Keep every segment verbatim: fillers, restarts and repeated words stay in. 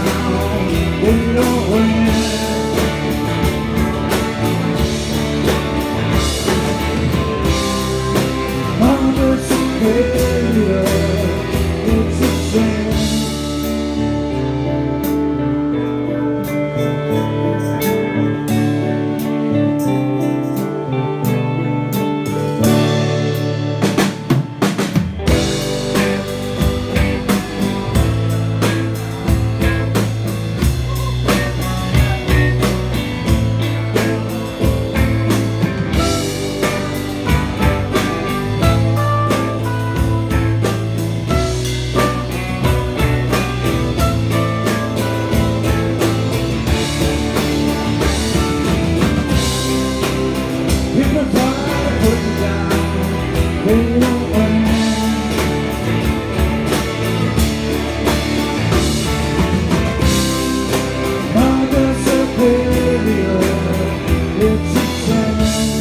we don't win. Mother Superior, it's a sin. People try to put you down, they don't win. Mother Superior, it's a sin.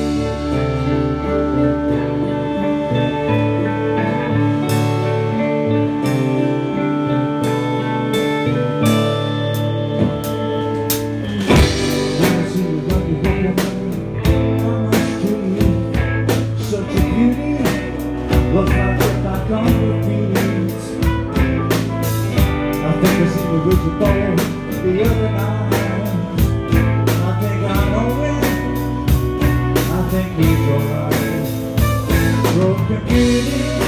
I see you got your such a beauty, look like you're back on your feet. I think I seen you with your bow the other night. I think I know it, I think he's alright. Broken beauty.